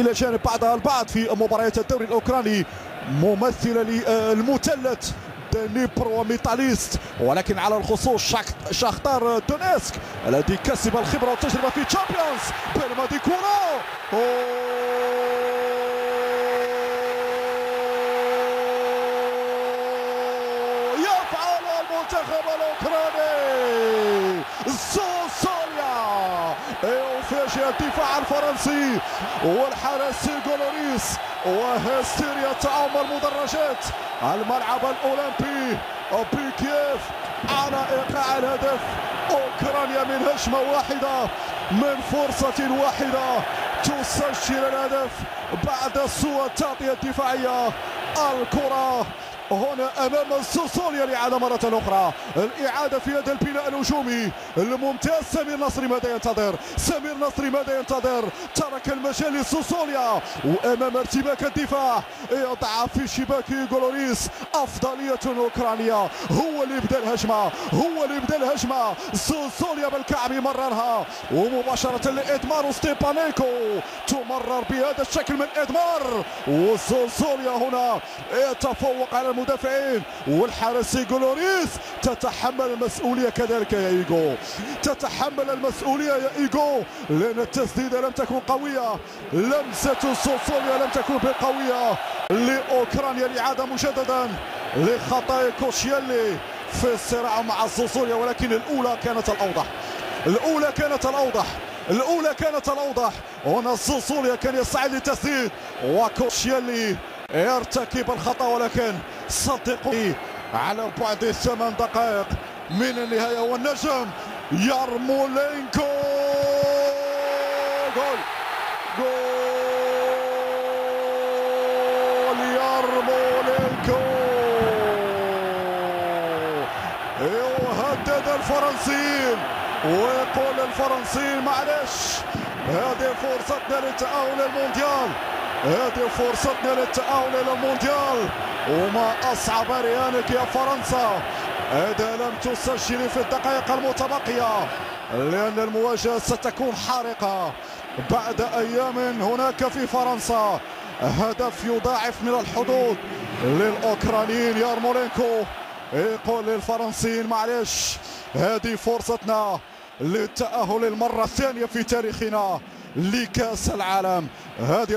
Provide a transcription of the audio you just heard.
إلى جانب بعضها البعض في مباريات الدوري الأوكراني، ممثلة للمثلث دنيبر وميتاليست، ولكن على الخصوص شاختار دونيسك الذي كسب الخبرة والتجربة في تشامبيونز. بينما دي كورة يفعل المنتخب الأوكراني زوسوليا يفاجئ الدفاع الفرنسي والحارس غولوريس، وهستيريا تعمر مدرجات الملعب الأولمبي بكييف على إيقاع الهدف. أوكرانيا من هجمة واحدة من فرصة واحدة تسجل الهدف بعد سوء التغطية الدفاعية. الكرة هنا امام زوسوليا لاعاده مره اخرى، الاعاده في يد البناء الهجومي الممتاز. سمير نصري ماذا ينتظر؟ سمير نصري ماذا ينتظر؟ ترك المجال لزوسوليا، وامام ارتباك الدفاع يضع في شباك غولوريس. افضليه اوكرانيا، هو اللي بدا الهجمه، هو اللي بدا الهجمه. زوسوليا بالكعب مررها ومباشره لادمار ستيبانينكو، تمرر بهذا الشكل من ادمار، وزوسوليا هنا يتفوق على المدافعين. والحارس غولوريس تتحمل المسؤوليه كذلك يا ايجو، تتحمل المسؤوليه يا ايجو، لان التسديده لم تكن قويه، لمسه زوسوليا لم تكن بقويه لاوكرانيا. الاعاده مجددا لخطا كوشيالي في الصراع مع زوسوليا، ولكن الاولى كانت الاوضح، الاولى كانت الاوضح، الاولى كانت الاوضح. هنا زوسوليا كان يسعى للتسديد وكوشيالي يرتكب الخطا، ولكن صدقوني على بعد 8 دقائق من النهايه والنجم يارمولينكو. جول جول يارمولينكو يهدد الفرنسيين ويقول الفرنسيين معلش هذه فرصتنا للتأهل للمونديال، هذه فرصتنا للتأهل إلى المونديال. وما أصعب رهانك يا فرنسا إذا لم تسجلي في الدقائق المتبقية، لأن المواجهة ستكون حارقة. بعد أيام هناك في فرنسا هدف يضاعف من الحظوظ للأوكرانيين. يارمولينكو يقول للفرنسيين معلش هذه فرصتنا للتأهل المرة الثانية في تاريخنا لكأس العالم. هذه